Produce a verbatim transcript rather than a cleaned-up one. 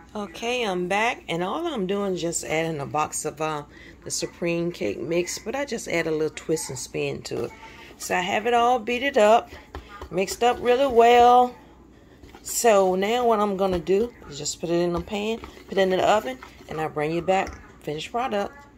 Okay, I'm back, and all I'm doing is just adding a box of uh, the Supreme Cake Mix, but I just add a little twist and spin to it. So I have it all beaten up, mixed up really well. So now what I'm going to do is just put it in the pan, put it in the oven, and I'll bring you back finished product.